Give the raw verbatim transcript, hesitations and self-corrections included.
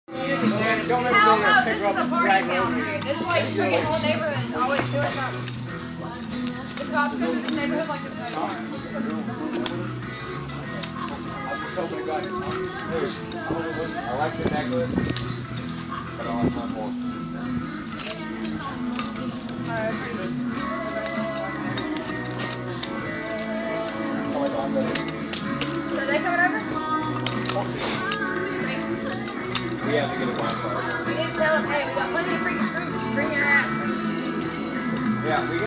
Don't ever Hell go no, there and this pick is her up a and party drag her town over here. here. This like freaking whole neighborhood is always doing something. The cops go through this neighborhood like there's no tomorrow. I just hope I got it. I like the necklace, but I like my more. So they coming over? We have to get a wild card. We need to tell them, hey, we got plenty of freaking fruit. Bring your ass. Yeah, we